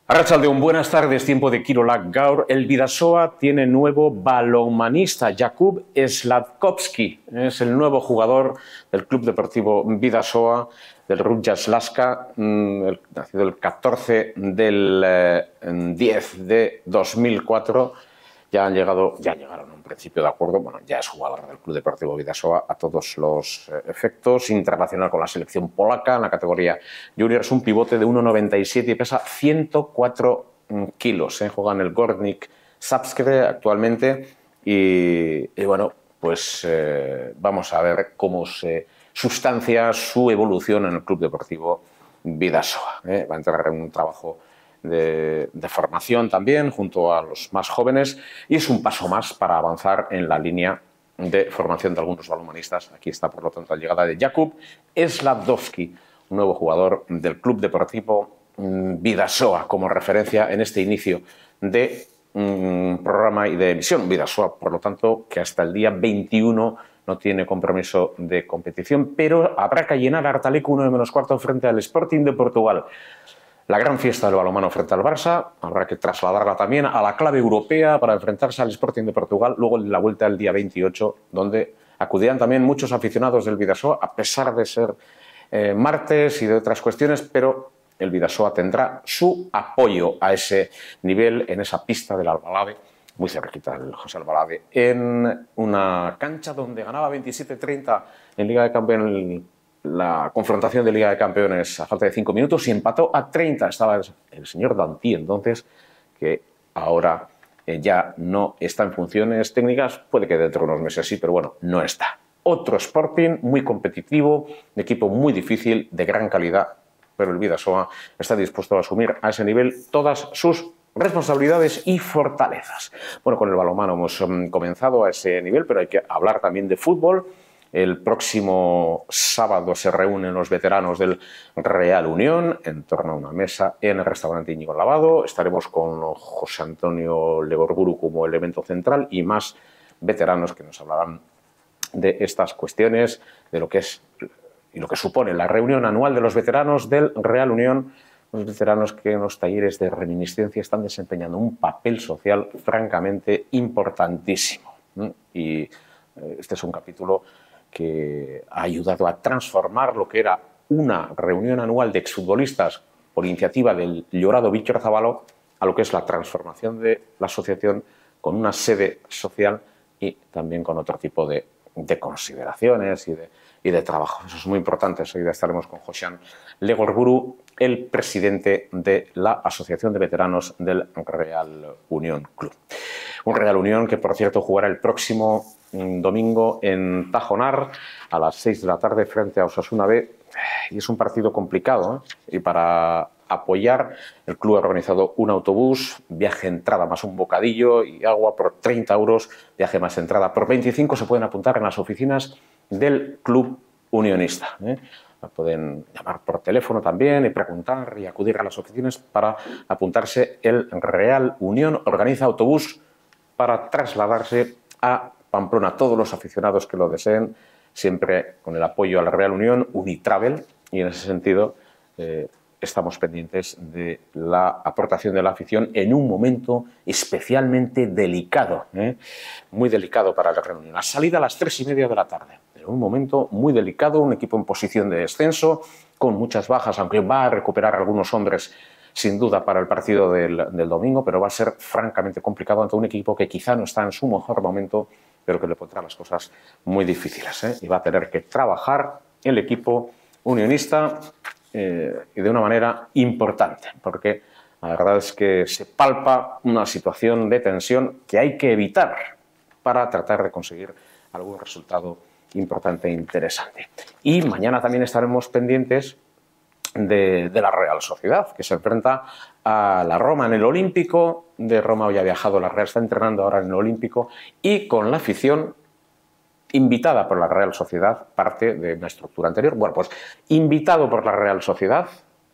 Arratsaldeon, buenas tardes, tiempo de Kirolak Gaur. El Bidasoa tiene nuevo balonmanista, Jakub Slatkovski. Es el nuevo jugador del Club Deportivo Bidasoa, del Rudja Slaska, nacido el 14 del 10 de 2004. Ya llegaron a un principio de acuerdo. Bueno, ya es jugador del Club Deportivo Bidasoa a todos los efectos. Internacional con la selección polaca en la categoría junior. Es un pivote de 1,97 y pesa 104 kilos. Juega en el Górnik Zabrze actualmente. Y bueno, pues vamos a ver cómo se sustancia su evolución en el Club Deportivo Bidasoa. Va a entrar en un trabajo de formación también junto a los más jóvenes y es un paso más para avanzar en la línea de formación de algunos balonmanistas. Aquí está, por lo tanto, la llegada de Jakub Slatkovski, un nuevo jugador del Club Deportivo Bidasoa, como referencia en este inicio de programa y de emisión. Bidasoa, por lo tanto, que hasta el día 21 no tiene compromiso de competición, pero habrá que llenar Artalecu 1:15 frente al Sporting de Portugal. La gran fiesta del balonmano frente al Barça, habrá que trasladarla también a la clave europea para enfrentarse al Sporting de Portugal, luego la vuelta el día 28, donde acudirán también muchos aficionados del Bidasoa, a pesar de ser martes y de otras cuestiones, pero el Bidasoa tendrá su apoyo a ese nivel en esa pista del Albalade, muy cerquita del José Albalade, en una cancha donde ganaba 27-30 en Liga de Campeones. La confrontación de Liga de Campeones a falta de 5 minutos y empató a 30. Estaba el señor Dantí entonces, que ahora ya no está en funciones técnicas, puede que dentro de unos meses sí, pero bueno, no está. Otro Sporting muy competitivo, de equipo muy difícil, de gran calidad, pero el Bidasoa está dispuesto a asumir a ese nivel todas sus responsabilidades y fortalezas. Bueno, con el balonmano hemos comenzado a ese nivel, pero hay que hablar también de fútbol. El próximo sábado se reúnen los veteranos del Real Unión en torno a una mesa en el restaurante Íñigo Lavado. Estaremos con José Antonio Legorburu como elemento central y más veteranos que nos hablarán de estas cuestiones, de lo que es y lo que supone la reunión anual de los veteranos del Real Unión. Los veteranos que en los talleres de reminiscencia están desempeñando un papel social francamente importantísimo. Y este es un capítulo que ha ayudado a transformar lo que era una reunión anual de exfutbolistas por iniciativa del llorado Víctor Zabalo a lo que es la transformación de la asociación con una sede social y también con otro tipo de consideraciones y de trabajo. Eso es muy importante. Enseguida estaremos con Josian Legorburu, el presidente de la Asociación de Veteranos del Real Unión Club. Un Real Unión que, por cierto, jugará el próximo domingo en Tajonar a las 6 de la tarde frente a Osasuna B. Y es un partido complicado, Y para apoyar, el club ha organizado un autobús, viaje entrada más un bocadillo y agua por 30 euros, viaje más entrada por 25. Se pueden apuntar en las oficinas del Club Unionista. Pueden llamar por teléfono también y preguntar y acudir a las oficinas para apuntarse. El Real Unión organiza autobús para trasladarse a Pamplona. Todos los aficionados que lo deseen, siempre con el apoyo a la Real Unión, Unitravel, y en ese sentido estamos pendientes de la aportación de la afición en un momento especialmente delicado, muy delicado para la Real Unión. La salida a las 3:30 de la tarde, en un momento muy delicado, un equipo en posición de descenso, con muchas bajas, aunque va a recuperar algunos hombres sin duda para el partido del domingo, pero va a ser francamente complicado ante un equipo que quizá no está en su mejor momento, pero que le pondrá las cosas muy difíciles. Y va a tener que trabajar el equipo unionista y de una manera importante, porque la verdad es que se palpa una situación de tensión que hay que evitar para tratar de conseguir algún resultado importante e interesante. Y mañana también estaremos pendientes de la Real Sociedad, que se enfrenta a la Roma en el Olímpico. De Roma hoy ha viajado la Real, está entrenando ahora en el Olímpico y con la afición invitada por la Real Sociedad, parte de una estructura anterior. Bueno, pues invitado por la Real Sociedad,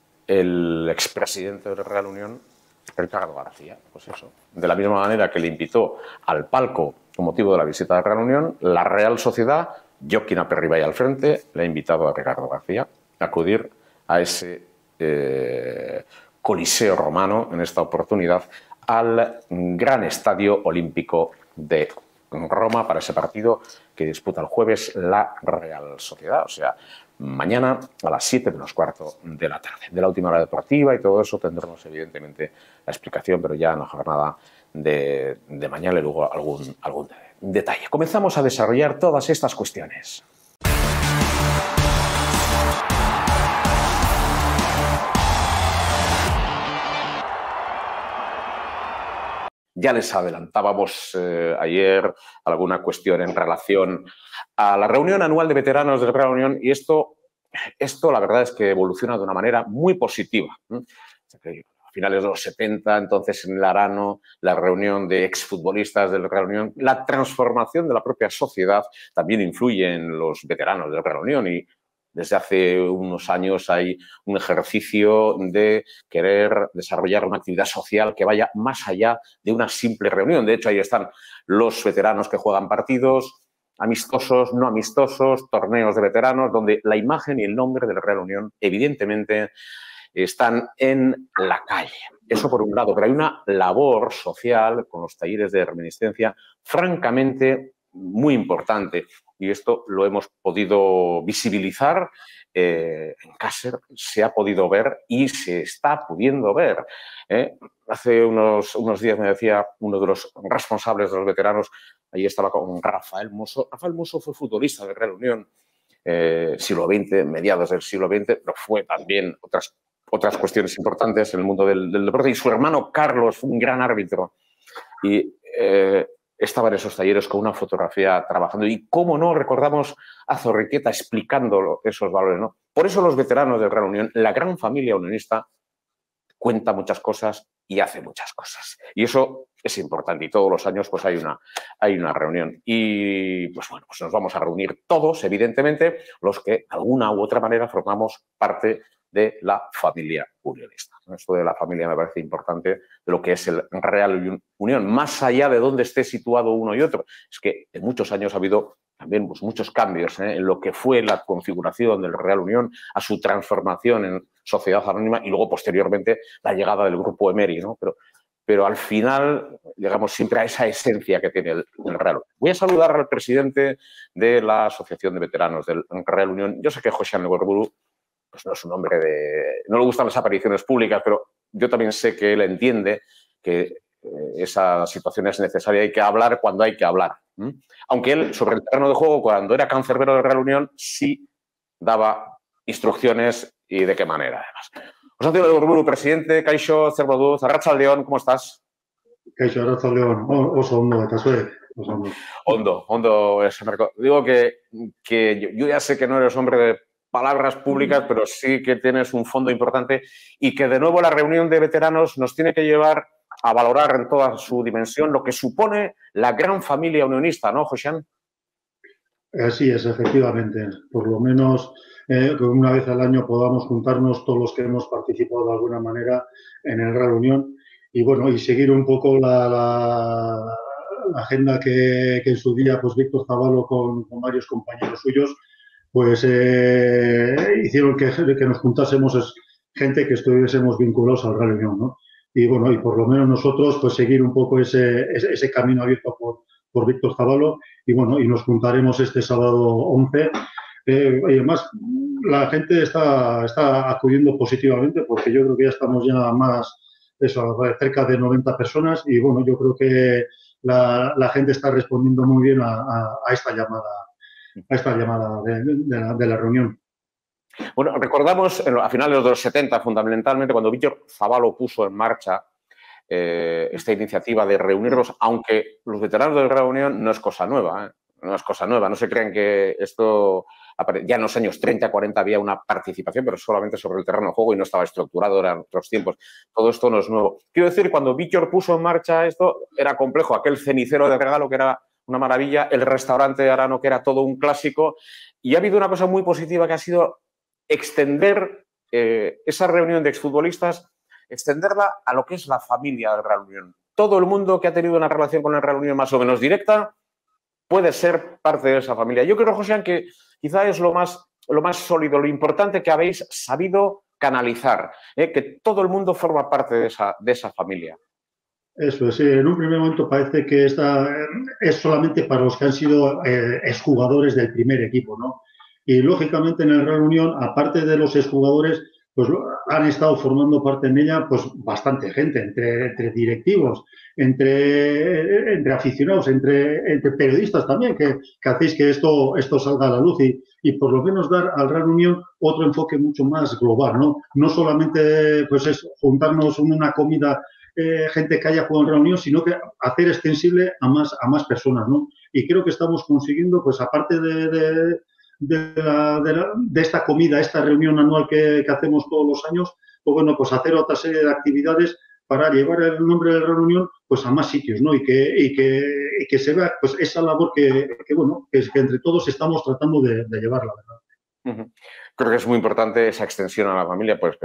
el expresidente de la Real Unión, Ricardo García. Pues eso, de la misma manera que le invitó al palco con motivo de la visita de la Real Unión, la Real Sociedad, Joaquín Aperribay al frente, le ha invitado a Ricardo García a acudir a ese Coliseo Romano, en esta oportunidad, al Gran Estadio Olímpico de Roma para ese partido que disputa el jueves la Real Sociedad, o sea, mañana a las 7:15 de la tarde. De la última hora deportiva y todo eso tendremos evidentemente la explicación, pero ya en la jornada de mañana y luego algún detalle. Comenzamos a desarrollar todas estas cuestiones. Ya les adelantábamos ayer alguna cuestión en relación a la reunión anual de veteranos del Real Unión y esto la verdad es que evoluciona de una manera muy positiva. A finales de los 70, entonces en el Arano, la reunión de exfutbolistas del Real Unión, la transformación de la propia sociedad también influye en los veteranos del Real Unión y desde hace unos años hay un ejercicio de querer desarrollar una actividad social que vaya más allá de una simple reunión. De hecho, ahí están los veteranos que juegan partidos amistosos, no amistosos, torneos de veteranos, donde la imagen y el nombre del Real Unión, evidentemente, están en la calle. Eso por un lado, pero hay una labor social con los talleres de reminiscencia francamente muy importante. Y esto lo hemos podido visibilizar en Cácer, se ha podido ver y se está pudiendo ver. Hace unos días me decía uno de los responsables de los veteranos, ahí estaba con Rafael Mosso. Rafael Mosso fue futbolista de Real Unión, siglo XX, mediados del siglo XX, pero fue también otras cuestiones importantes en el mundo del deporte. Y su hermano Carlos fue un gran árbitro. Y estaba en esos talleres con una fotografía trabajando. Y cómo no recordamos a Zorriqueta explicando esos valores, ¿no? Por eso los veteranos del Real Unión, la gran familia unionista, cuenta muchas cosas y hace muchas cosas. Y eso es importante. Y todos los años pues hay una reunión. Y pues bueno, pues nos vamos a reunir todos, evidentemente, los que de alguna u otra manera formamos parte de la familia unionista. Esto de la familia me parece importante de lo que es el Real Unión, más allá de dónde esté situado uno y otro. Es que en muchos años ha habido también pues, muchos cambios en lo que fue la configuración del Real Unión, a su transformación en sociedad anónima y luego posteriormente la llegada del grupo Emery, ¿no? Pero al final llegamos siempre a esa esencia que tiene el Real Unión. Voy a saludar al presidente de la Asociación de Veteranos del Real Unión. Yo sé que José Negorburu pues no es un hombre no le gustan las apariciones públicas, pero yo también sé que él entiende que esa situación es necesaria, hay que hablar cuando hay que hablar. Aunque él, sobre el terreno de juego, cuando era cancerbero de Real Unión, sí daba instrucciones y de qué manera, además. José Antonio Negorburu, presidente, Kaixo, Zerboduz, Arratsaldeon, ¿cómo estás? Kaixo, Arratsaldeon, oso ondo, eta zuek, oso ondo. Ondo, digo que yo ya sé que no eres hombre de palabras públicas, pero sí que tienes un fondo importante y que de nuevo la reunión de veteranos nos tiene que llevar a valorar en toda su dimensión lo que supone la gran familia unionista, ¿no, José? Así es, efectivamente. Por lo menos que una vez al año podamos juntarnos todos los que hemos participado de alguna manera en el Real Unión y bueno, y seguir un poco la agenda que en su día pues Víctor Zabalo con varios compañeros suyos pues hicieron que nos juntásemos gente que estuviésemos vinculados al Real Unión, ¿no? Y bueno, y por lo menos nosotros pues seguir un poco ese camino abierto por Víctor Zabalo y bueno, y nos juntaremos este sábado 11. Y además, la gente está acudiendo positivamente porque yo creo que ya estamos ya más, cerca de 90 personas y bueno, yo creo que la gente está respondiendo muy bien a esta llamada de la reunión. Bueno, recordamos a finales de los 70, fundamentalmente, cuando Víctor Zabalo puso en marcha esta iniciativa de reunirnos, aunque los veteranos de la Real Unión no es cosa nueva, no es cosa nueva, no se crean que esto, ya en los años 30, 40 había una participación, pero solamente sobre el terreno de juego y no estaba estructurado, eran otros tiempos. Todo esto no es nuevo. Quiero decir, cuando Víctor puso en marcha esto, era complejo, aquel cenicero de regalo que era una maravilla, el restaurante de Arano que era todo un clásico, y ha habido una cosa muy positiva que ha sido extender esa reunión de exfutbolistas, extenderla a lo que es la familia del Real Unión. Todo el mundo que ha tenido una relación con el Real Unión más o menos directa puede ser parte de esa familia. Yo creo, José, que quizá es lo más sólido, lo importante que habéis sabido canalizar, que todo el mundo forma parte de esa familia. Eso es, en un primer momento parece que esta es solamente para los que han sido exjugadores del primer equipo, ¿no? Y lógicamente en el Real Unión, aparte de los exjugadores, pues han estado formando parte en ella pues bastante gente, entre directivos, entre aficionados, entre periodistas también, que hacéis que esto salga a la luz y por lo menos dar al Real Unión otro enfoque mucho más global, ¿no? No solamente pues es juntarnos en una comida gente que haya jugado en reunión, sino que hacer extensible a más personas, ¿no? Y creo que estamos consiguiendo, pues aparte de esta comida, esta reunión anual que hacemos todos los años, pues bueno, pues hacer otra serie de actividades para llevar el nombre de la reunión pues a más sitios, ¿no? Y que se vea pues esa labor bueno, que entre todos estamos tratando de llevar, la verdad. Creo que es muy importante esa extensión a la familia, pues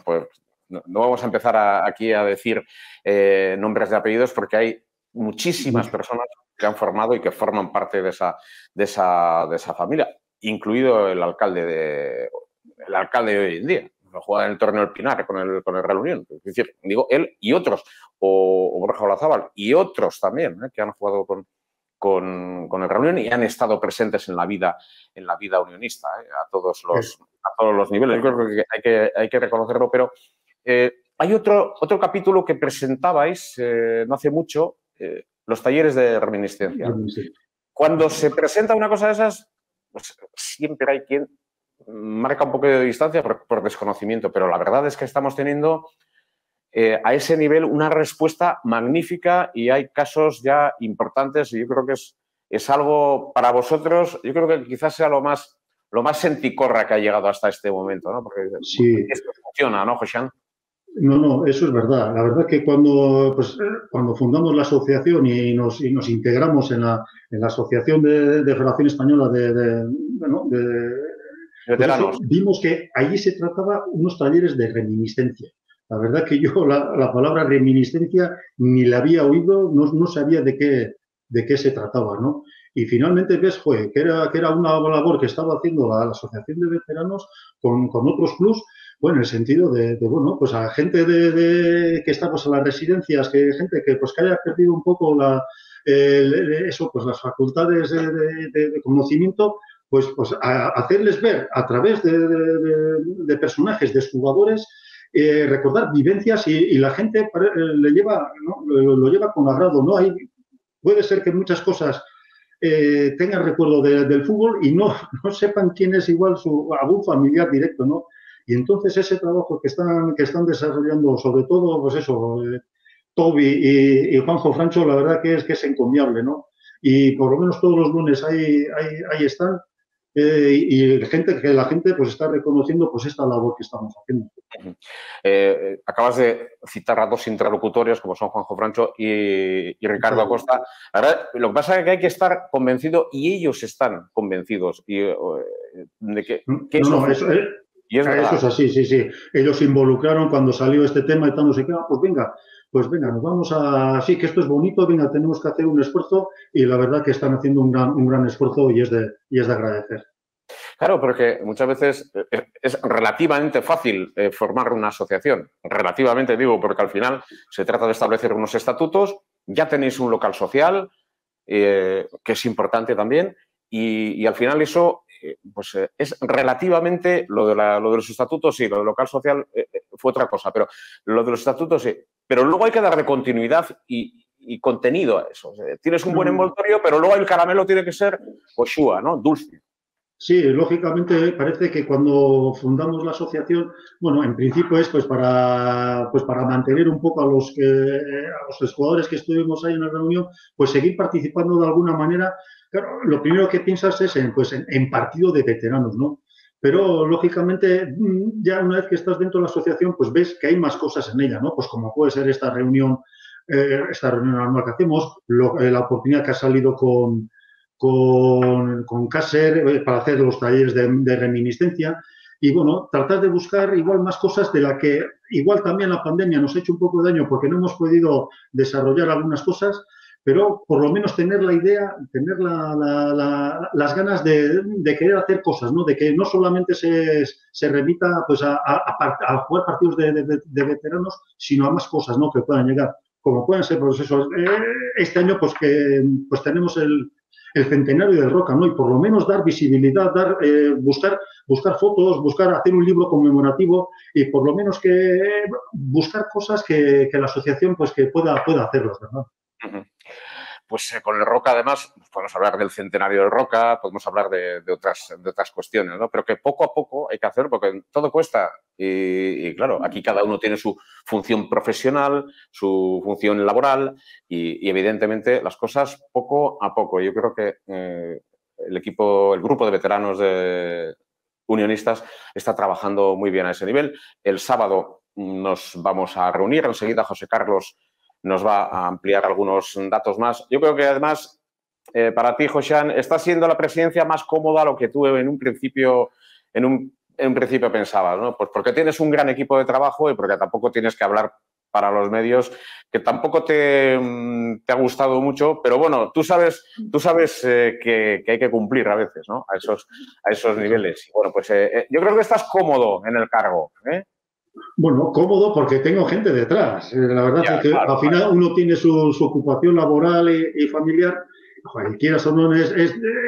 no vamos a empezar aquí a decir nombres de apellidos porque hay muchísimas personas que han formado y que forman parte de esa familia, incluido el alcalde de hoy en día, que juega en el torneo del Pinar con el Real Unión. Es decir, digo, él y otros, o Borja Olazábal y otros también, que han jugado con el Real Unión y han estado presentes en la vida unionista, a todos los niveles. Yo creo que hay que reconocerlo, pero hay otro capítulo que presentabais no hace mucho, los talleres de reminiscencia. Cuando se presenta una cosa de esas, pues siempre hay quien marca un poco de distancia por desconocimiento, pero la verdad es que estamos teniendo a ese nivel una respuesta magnífica y hay casos ya importantes y yo creo que es algo para vosotros, yo creo que quizás sea lo más senticorra que ha llegado hasta este momento, ¿no? Porque sí. Esto funciona, ¿no, José? No, eso es verdad. La verdad que cuando fundamos la asociación y nos integramos en la Asociación de Federación Española de veteranos, pues vimos que allí se trataba unos talleres de reminiscencia. La verdad que yo la palabra reminiscencia ni la había oído, no sabía de qué se trataba, ¿no? Y finalmente ves, que era una labor que estaba haciendo la Asociación de Veteranos con otros clubs, bueno, en el sentido bueno, pues a gente que está pues, en las residencias, gente que haya perdido un poco pues las facultades de conocimiento, pues a hacerles ver a través de personajes, de jugadores, recordar vivencias y la gente lo lleva con agrado, ¿no? Puede ser que muchas cosas tengan recuerdo del fútbol y no sepan quién es igual algún familiar directo, ¿no? Y entonces ese trabajo que están desarrollando, sobre todo, pues eso, Toby y Juanjo Francho, la verdad que es encomiable, ¿no? Y por lo menos todos los lunes ahí están. Y la gente pues está reconociendo pues esta labor que estamos haciendo. Acabas de citar a dos interlocutores como son Juanjo Francho y Ricardo Acosta. La verdad, lo que pasa es que hay que estar convencido y ellos están convencidos de que eso es así, sí. Ellos se involucraron cuando salió este tema y tal, no sé qué, pues venga, nos vamos sí, que esto es bonito, venga, tenemos que hacer un esfuerzo y la verdad que están haciendo un gran esfuerzo y es de agradecer. Claro, porque muchas veces es relativamente fácil formar una asociación. Relativamente digo, porque al final se trata de establecer unos estatutos, ya tenéis un local social, que es importante también, y al final eso pues es relativamente, lo de los estatutos sí, lo del local social fue otra cosa, pero lo de los estatutos sí. Pero luego hay que darle continuidad y contenido a eso. O sea, tienes un buen envoltorio, pero luego el caramelo tiene que ser Oshua, ¿no? Dulce. Sí, lógicamente parece que cuando fundamos la asociación, bueno, en principio es pues para mantener un poco a los jugadores que estuvimos ahí en la reunión, pues seguir participando de alguna manera. Claro, lo primero que piensas es en partido de veteranos, ¿no? Pero lógicamente ya una vez que estás dentro de la asociación, pues ves que hay más cosas en ella, ¿no? Pues como puede ser esta reunión anual que hacemos, la oportunidad que ha salido con Caser para hacer los talleres de reminiscencia y, bueno, tratar de buscar igual más cosas de la que igual también la pandemia nos ha hecho un poco de daño porque no hemos podido desarrollar algunas cosas, pero por lo menos tener la idea, tener la las ganas de querer hacer cosas, ¿no? De que no solamente se remita pues, a jugar partidos de veteranos, sino a más cosas, ¿no? Que puedan llegar. Como pueden ser, pues eso, este año pues que pues tenemos el centenario del Roca, ¿no? Y por lo menos dar visibilidad, buscar fotos, hacer un libro conmemorativo y por lo menos que buscar cosas que la asociación pues que pueda hacerlas, ¿verdad? Uh-huh. Pues con el Roca, además, podemos hablar del centenario del Roca, podemos hablar de otras cuestiones, ¿no? Pero que poco a poco hay que hacer, porque todo cuesta. Y claro, aquí cada uno tiene su función profesional, su función laboral y evidentemente las cosas poco a poco. Yo creo que el grupo de veteranos unionistas está trabajando muy bien a ese nivel. El sábado nos vamos a reunir, enseguida José Carlos nos va a ampliar algunos datos más. Yo creo que además, para ti, Josean, está siendo la presidencia más cómoda a lo que tú en un principio pensabas, ¿no? Pues porque tienes un gran equipo de trabajo y porque tampoco tienes que hablar para los medios, que tampoco te ha gustado mucho, pero bueno, tú sabes que hay que cumplir a veces, ¿no? A esos niveles. Y bueno, pues yo creo que estás cómodo en el cargo, ¿eh? Bueno, cómodo porque tengo gente detrás. La verdad es que al final uno tiene su ocupación laboral y familiar. Joder, quieras o no, es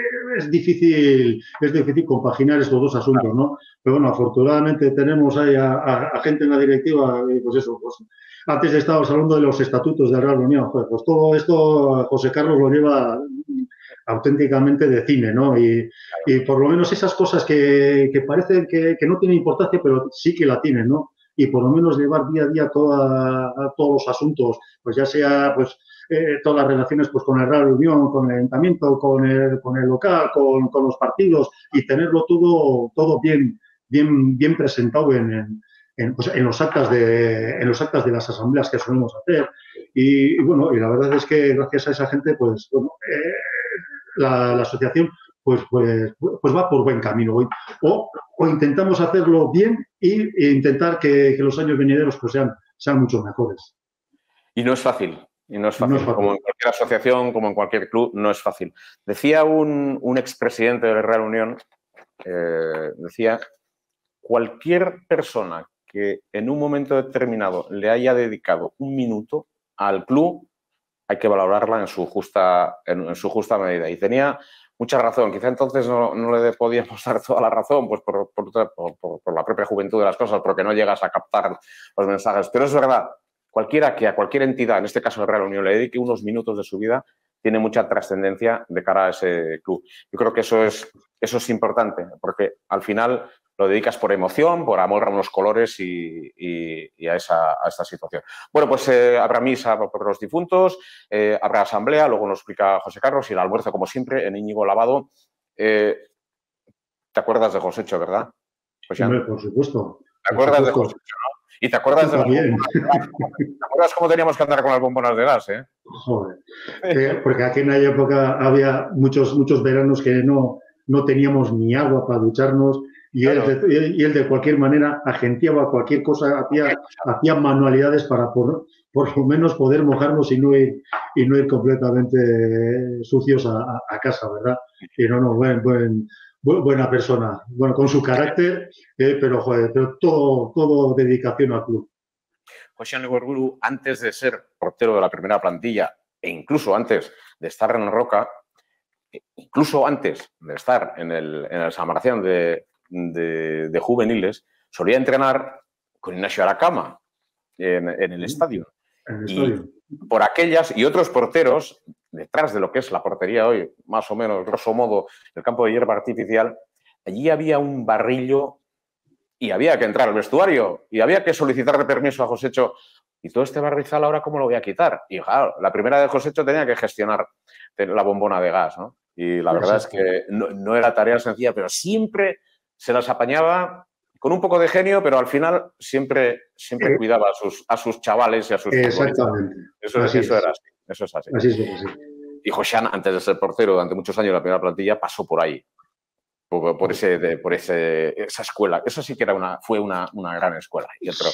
difícil compaginar estos dos asuntos, ¿no? Pero bueno, afortunadamente tenemos ahí a gente en la directiva, pues eso, pues antes estábamos hablando de los estatutos de Real Unión, joder, pues todo esto José Carlos lo lleva auténticamente de cine, ¿no? Y por lo menos esas cosas que parecen que no tienen importancia, pero sí que la tienen, ¿no? Y por lo menos llevar día a día todos los asuntos, pues ya sea pues todas las relaciones pues con el Real Unión, con el Ayuntamiento, con el local, con los partidos y tenerlo todo bien presentado en los actas de las asambleas que solemos hacer. Y bueno, y la verdad es que gracias a esa gente, pues bueno, la asociación pues va por buen camino hoy. O intentamos hacerlo bien e intentar que los años venideros pues sean mucho mejores. Y no es fácil. Como en cualquier asociación, como en cualquier club, no es fácil. Decía un expresidente de la Real Unión, decía, cualquier persona que en un momento determinado le haya dedicado un minuto al club, hay que valorarla en su justa medida. Y tenía mucha razón. Quizá entonces no le podíamos dar toda la razón, pues por la propia juventud de las cosas, porque no llegas a captar los mensajes. Pero es verdad, cualquiera que a cualquier entidad, en este caso el Real Unión, le dedique unos minutos de su vida, tiene mucha trascendencia de cara a ese club. Yo creo que eso es importante, porque al final lo dedicas por emoción, por amor a unos colores y a esta situación. Bueno, pues habrá misa por los difuntos, habrá asamblea, luego nos explica José Carlos, y el almuerzo, como siempre, en Íñigo Lavado. ¿Te acuerdas de Josécho, verdad? Hombre, por supuesto. ¿Te acuerdas de Josécho, no? ¿Y te acuerdas de las bombonas de gas? ¿Te acuerdas cómo teníamos que andar con las bombonas de gas, eh? Joder. Porque aquí en aquella época había muchos veranos que no teníamos ni agua para ducharnos. Y, claro, él de cualquier manera agenciaba cualquier cosa, hacía manualidades para por lo menos poder mojarnos y no ir completamente sucios a casa, ¿verdad? Y buena persona, bueno, con su carácter, pero todo dedicación al club. Josean Ibarburu, antes de ser portero de la primera plantilla e incluso antes de estar en el Roca, incluso antes de estar en el San Marcián de juveniles, solía entrenar con Ignacio Aracama en el estadio. Y por aquellas y otros porteros, detrás de lo que es la portería hoy, más o menos, grosso modo, el campo de hierba artificial, allí había un barrillo y había que entrar al vestuario y había que solicitarle permiso a Josécho. ¿Y todo este barrizal ahora cómo lo voy a quitar? Y claro, la primera de Josécho tenía que gestionar la bombona de gas, ¿no? Y la verdad es que no era tarea sencilla, pero siempre se las apañaba con un poco de genio, pero al final siempre cuidaba a sus chavales y a sus Exactamente. Eso es así. Y Josean, antes de ser portero durante muchos años en la primera plantilla, pasó por ahí. Por esa escuela. Eso sí que fue una gran escuela.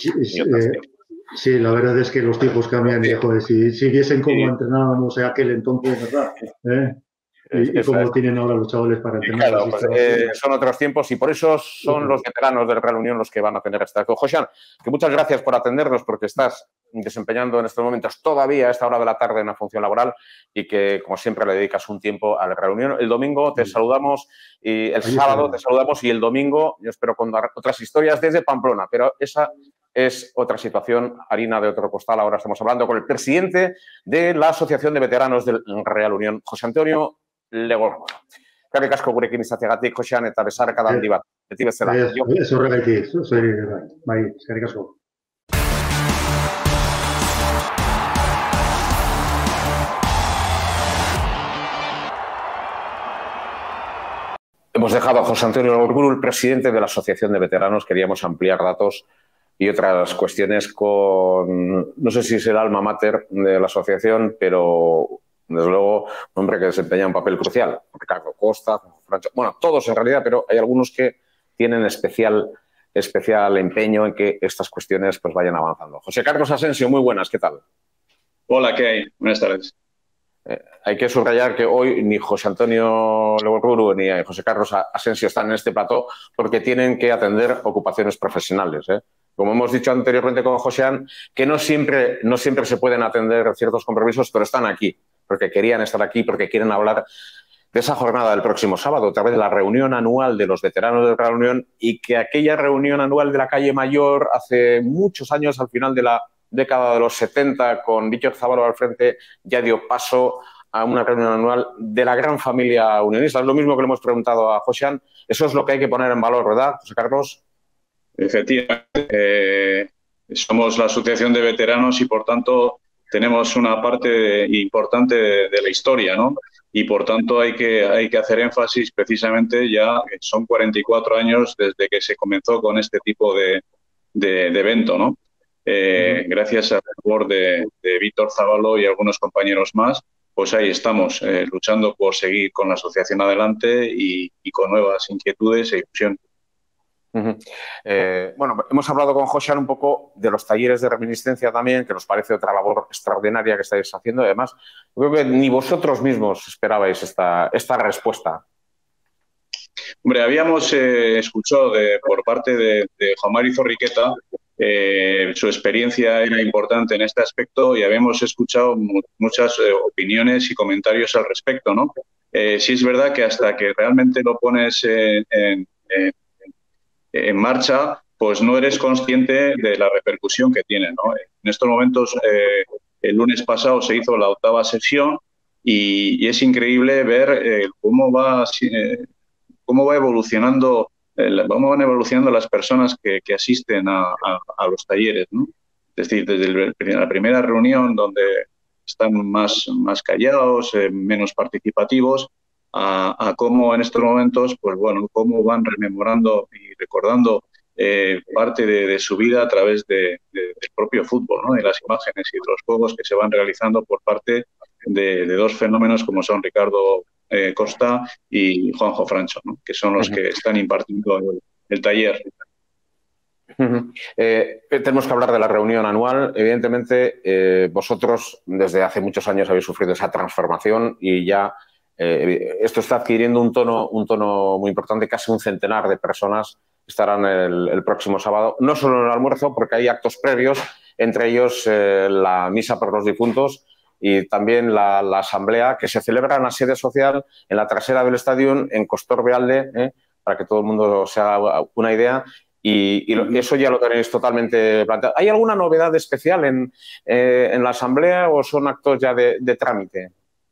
Sí, la verdad es que los tiempos cambian y joder, si viesen cómo entrenábamos en aquel entonces, ¿verdad? y cómo tienen ahora los chavales para entender claro, las instalaciones. son otros tiempos y por eso son los veteranos del Real Unión los que van a tener esta. Josean, que muchas gracias por atendernos porque estás desempeñando en estos momentos todavía a esta hora de la tarde una función laboral y que, como siempre, le dedicas un tiempo a la Real Unión. El domingo te saludamos y el sábado te saludamos y el domingo yo espero contar otras historias desde Pamplona, pero esa es otra situación, harina de otro costal. Ahora estamos hablando con el presidente de la Asociación de Veteranos del Real Unión, José Antonio Legorro. Eskerrik asko gurekin izateagatik, Josean, eta besarkada handi bat. Beti bezala. Ez horregatik, bai, eskerrik asko. Hemos dejado a José Antonio Legorro, el presidente de la Asociación de Veteranos. Queríamos ampliar datos y otras cuestiones con, no sé si es el alma mater de la asociación, pero desde luego un hombre que desempeña un papel crucial. Ricardo Costa, Francho, bueno, todos en realidad, pero hay algunos que tienen especial empeño en que estas cuestiones pues vayan avanzando. José Carlos Asensio, muy buenas, ¿qué tal? Hola, ¿qué hay? Buenas tardes. Hay que subrayar que hoy ni José Antonio Legorro ni José Carlos Asensio están en este plató porque tienen que atender ocupaciones profesionales, ¿eh? Como hemos dicho anteriormente con Josean, que no siempre se pueden atender ciertos compromisos, pero están aquí, porque querían estar aquí, porque quieren hablar de esa jornada del próximo sábado, a través de la reunión anual de los veteranos de la Real Unión, y que aquella reunión anual de la calle Mayor, hace muchos años, al final de la década de los 70, con Víctor Zábalo al frente, ya dio paso a una reunión anual de la gran familia unionista. Es lo mismo que le hemos preguntado a Josean. Eso es lo que hay que poner en valor, ¿verdad, José Carlos? Efectivamente, somos la Asociación de Veteranos y, por tanto, tenemos una parte importante de la historia, ¿no? Y, por tanto, hay que hacer énfasis precisamente, ya son 44 años desde que se comenzó con este tipo de evento, ¿no? Gracias a la labor de Víctor Zábalo y algunos compañeros más, pues ahí estamos, luchando por seguir con la asociación adelante y con nuevas inquietudes e ilusión. Bueno, hemos hablado con Josean un poco de los talleres de reminiscencia también, que nos parece otra labor extraordinaria que estáis haciendo. Además, yo creo que ni vosotros mismos esperabais esta respuesta. Hombre, habíamos escuchado por parte de Juan Mari Zorriqueta, su experiencia era importante en este aspecto y habíamos escuchado muchas opiniones y comentarios al respecto, ¿no? Sí es verdad que hasta que realmente lo pones en marcha, pues no eres consciente de la repercusión que tiene, ¿no? En estos momentos, el lunes pasado se hizo la 8ª sesión y es increíble ver cómo van evolucionando las personas que asisten a los talleres, ¿no? Es decir, desde la primera reunión, donde están más callados, menos participativos, a cómo en estos momentos, pues bueno, cómo van rememorando y recordando parte de su vida a través del propio fútbol, ¿no? De las imágenes y de los juegos que se van realizando por parte de dos fenómenos como son Ricardo Costa y Juanjo Francho, ¿no? Que son los que están impartiendo el taller. Tenemos que hablar de la reunión anual. Evidentemente, vosotros desde hace muchos años habéis sufrido esa transformación y ya esto está adquiriendo un tono muy importante. Casi un centenar de personas estarán el próximo sábado, no solo en el almuerzo, porque hay actos previos, entre ellos la misa por los difuntos y también la asamblea que se celebra en la sede social, en la trasera del estadio, en Costor Bealde, para que todo el mundo se haga una idea. Y eso ya lo tenéis totalmente planteado. ¿Hay alguna novedad especial en la asamblea o son actos ya de trámite?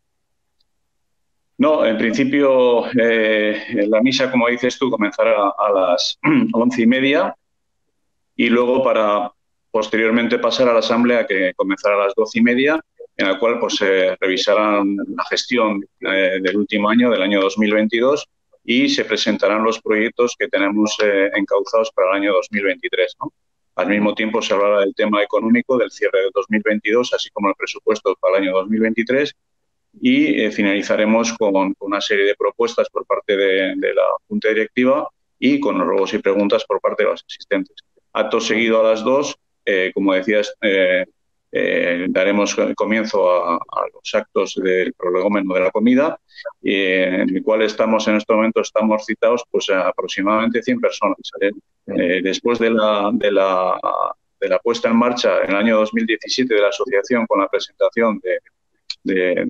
No, en principio la misa, como dices tú, comenzará a las 11:30 y luego para posteriormente pasar a la asamblea, que comenzará a las 12:30, en la cual pues se revisarán la gestión del último año, del año 2022, y se presentarán los proyectos que tenemos encauzados para el año 2023, ¿no? Al mismo tiempo se hablará del tema económico, del cierre de 2022, así como el presupuesto para el año 2023, y finalizaremos con una serie de propuestas por parte de la Junta Directiva y con los ruegos y preguntas por parte de los asistentes. Acto seguido a las 2, como decías, daremos comienzo a los actos del prolegómeno de la comida, en el cual estamos en este momento citados pues a aproximadamente 100 personas. Después de la puesta en marcha en el año 2017 de la asociación, con la presentación de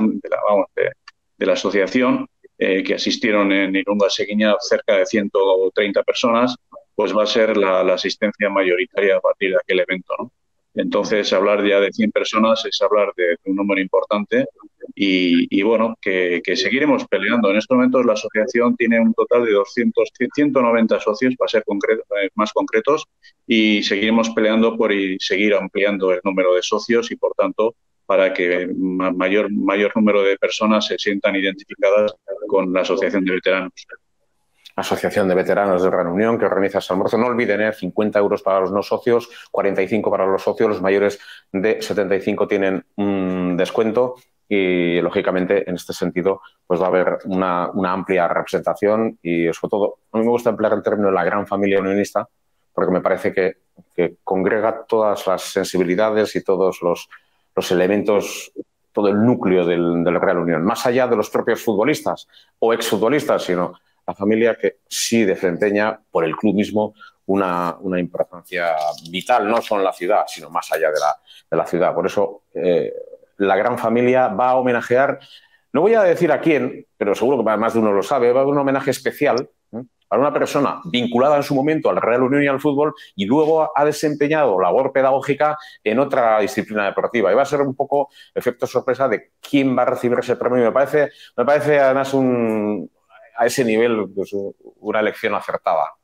la asociación, que asistieron en Irunga Seguiña cerca de 130 personas, pues va a ser la asistencia mayoritaria a partir de aquel evento, ¿no? Entonces, hablar ya de 100 personas es hablar de un número importante y bueno, que seguiremos peleando. En estos momentos la asociación tiene un total de 190 socios, para ser más concretos, y seguiremos peleando por seguir ampliando el número de socios y, por tanto, para que mayor número de personas se sientan identificadas con la Asociación de Veteranos. Asociación de Veteranos de Real Unión, que organiza ese almuerzo. No olviden, 50 euros para los no socios, 45 para los socios. Los mayores de 75 tienen un descuento y, lógicamente, en este sentido, pues va a haber una amplia representación y, sobre todo, a mí me gusta emplear el término de la gran familia unionista, porque me parece que congrega todas las sensibilidades y todos los elementos, todo el núcleo del Real Unión, más allá de los propios futbolistas o exfutbolistas, sino la familia que sí desempeña por el club mismo una importancia vital, no solo en la ciudad, sino más allá de la ciudad. Por eso la gran familia va a homenajear, no voy a decir a quién, pero seguro que más de uno lo sabe, va a haber un homenaje especial a una persona vinculada en su momento al Real Unión y al fútbol y luego ha desempeñado labor pedagógica en otra disciplina deportiva. Y va a ser un poco efecto sorpresa de quién va a recibir ese premio. Me parece además a ese nivel pues, una elección acertada.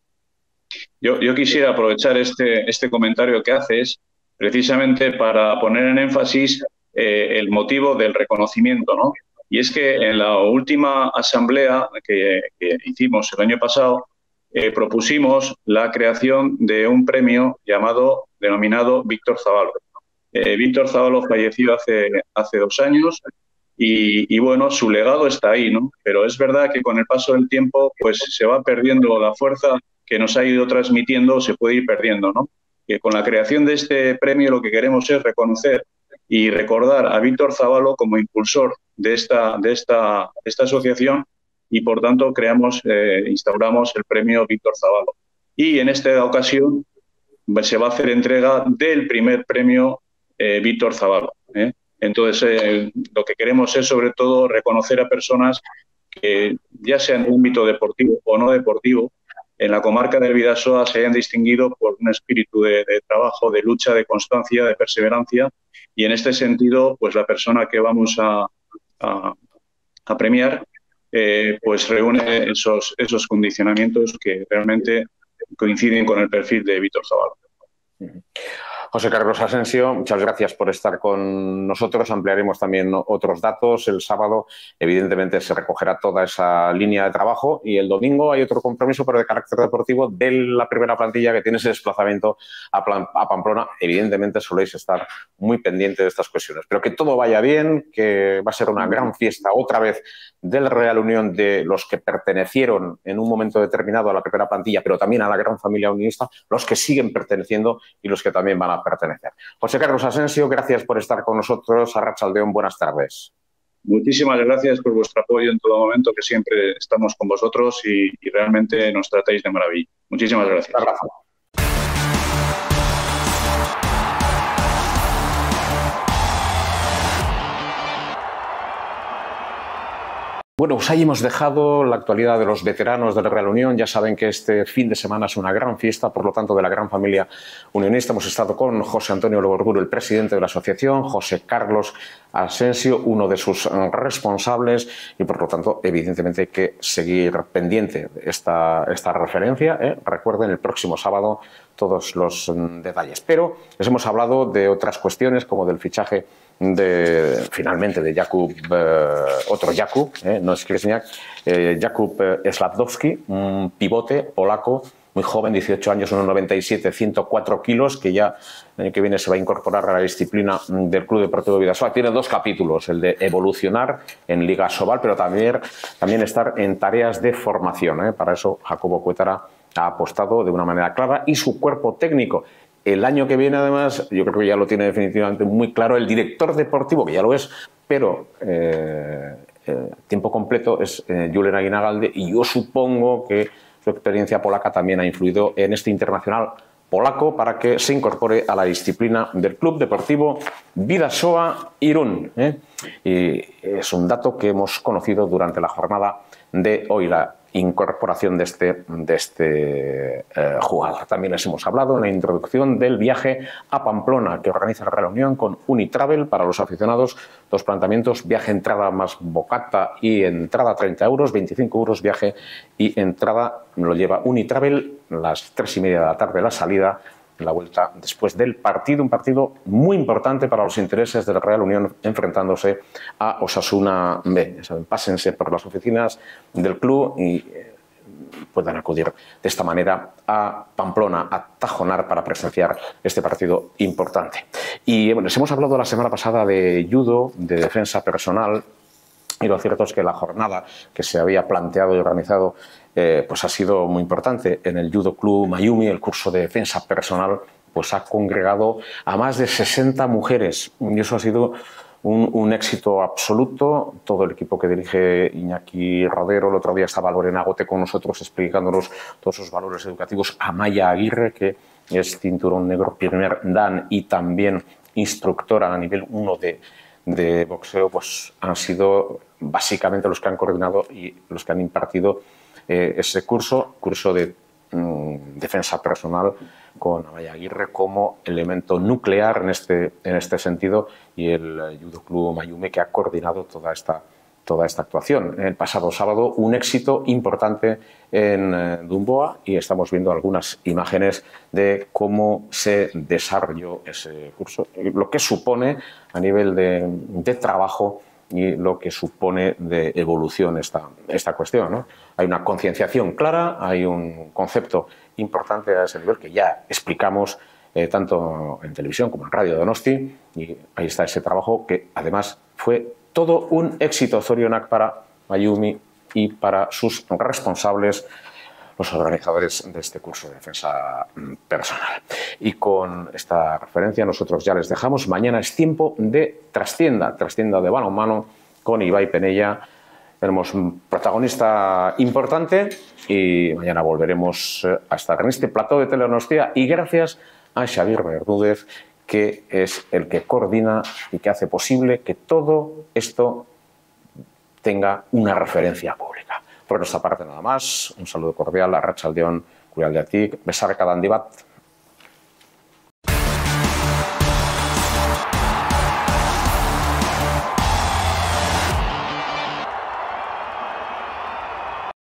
Yo quisiera aprovechar este comentario que haces precisamente para poner en énfasis el motivo del reconocimiento, ¿no? Y es que en la última asamblea que hicimos el año pasado propusimos la creación de un premio denominado Víctor Zabalo. Víctor Zabalo falleció hace 2 años. Y bueno, su legado está ahí, ¿no? Pero es verdad que con el paso del tiempo pues se va perdiendo la fuerza que nos ha ido transmitiendo, se puede ir perdiendo, ¿no? Que con la creación de este premio lo que queremos es reconocer y recordar a Víctor Zabalo como impulsor de esta asociación y, por tanto, instauramos el premio Víctor Zabalo. Y en esta ocasión se va a hacer entrega del primer premio Víctor Zabalo, ¿eh? Entonces, lo que queremos es, sobre todo, reconocer a personas que, ya sea en el ámbito deportivo o no deportivo, en la comarca del Bidasoa se hayan distinguido por un espíritu de trabajo, de lucha, de constancia, de perseverancia. Y en este sentido, pues la persona que vamos a premiar pues reúne esos condicionamientos que realmente coinciden con el perfil de Víctor Zabalo. José Carlos Asensio, muchas gracias por estar con nosotros. Ampliaremos también otros datos. El sábado, evidentemente, se recogerá toda esa línea de trabajo y el domingo hay otro compromiso, pero de carácter deportivo, de la primera plantilla que tiene ese desplazamiento a Pamplona. Evidentemente, soléis estar muy pendientes de estas cuestiones. Pero que todo vaya bien, que va a ser una gran fiesta otra vez del Real Unión, de los que pertenecieron en un momento determinado a la primera plantilla, pero también a la gran familia unionista, los que siguen perteneciendo y los que también van a pertenecer. José Carlos Asensio, gracias por estar con nosotros. Arratsaldeon, buenas tardes. Muchísimas gracias por vuestro apoyo en todo momento, que siempre estamos con vosotros y realmente nos tratáis de maravilla. Muchísimas gracias. Bueno, pues ahí hemos dejado la actualidad de los veteranos del Real Unión. Ya saben que este fin de semana es una gran fiesta, por lo tanto, de la gran familia unionista. Hemos estado con José Antonio Lorburu, el presidente de la asociación, José Carlos Asensio, uno de sus responsables, y por lo tanto, evidentemente, hay que seguir pendiente de esta referencia. Recuerden, el próximo sábado todos los detalles. Pero les hemos hablado de otras cuestiones, como del fichaje finalmente de Jakub, otro Jakub, no es Krzyzniak, Jakub Slavdowski, un pivote polaco, muy joven, 18 años, 1,97, 104 kilos, que ya el año que viene se va a incorporar a la disciplina del Club Deportivo Bidasoa. Tiene 2 capítulos, el de evolucionar en Liga Sobal, pero también estar en tareas de formación. Para eso Jacobo Cuétara ha apostado de una manera clara, y su cuerpo técnico, el año que viene, además, yo creo que ya lo tiene definitivamente muy claro el director deportivo, que ya lo es, pero tiempo completo es Julen Aguinagalde, y yo supongo que su experiencia polaca también ha influido en este internacional polaco para que se incorpore a la disciplina del Club Deportivo Bidasoa Irún. Y es un dato que hemos conocido durante la jornada de hoy, la incorporación de este jugador. También les hemos hablado en la introducción del viaje a Pamplona que organiza la Real Unión con Unitravel para los aficionados. 2 planteamientos: viaje, entrada más bocata y entrada 30 euros, 25 euros viaje y entrada. Lo lleva Unitravel, las 3:30 de la tarde la salida, la vuelta después del partido, un partido muy importante para los intereses de la Real Unión enfrentándose a Osasuna B. Pásense por las oficinas del club y puedan acudir de esta manera a Pamplona, a Tajonar, para presenciar este partido importante. Y bueno, les hemos hablado la semana pasada de judo, de defensa personal, y lo cierto es que la jornada que se había planteado y organizado pues ha sido muy importante. En el Judo Club Mayumi, el curso de defensa personal, pues ha congregado a más de 60 mujeres, y eso ha sido un éxito absoluto. Todo el equipo que dirige Iñaki Rodero, el otro día estaba Lorena Gote con nosotros explicándonos todos esos valores educativos. Amaya Aguirre, que es cinturón negro primer dan y también instructora a nivel 1 de boxeo, pues han sido básicamente los que han coordinado y los que han impartido ese curso de defensa personal, con Amaya Aguirre como elemento nuclear en este sentido, y el Judo Club Mayume, que ha coordinado toda esta actuación. El pasado sábado, un éxito importante en Dumboa, y estamos viendo algunas imágenes de cómo se desarrolló ese curso, lo que supone a nivel de trabajo y lo que supone de evolución esta cuestión, ¿no? Hay una concienciación clara, hay un concepto importante a ese nivel que ya explicamos tanto en televisión como en Radio Donosti, y ahí está ese trabajo que además fue todo un éxito. Zorionak para Mayumi y para sus responsables, los organizadores de este curso de defensa personal. Y con esta referencia nosotros ya les dejamos. Mañana es tiempo de trastienda de balonmano con Ibai Penella. Tenemos un protagonista importante y mañana volveremos a estar en este plató de Teledonostia, y gracias a Xavier Bermúdez, que es el que coordina y que hace posible que todo esto tenga una referencia pública. Por nuestra parte nada más, un saludo cordial, Arratsaldeon, Curialdeatik, Besarka Dandibat.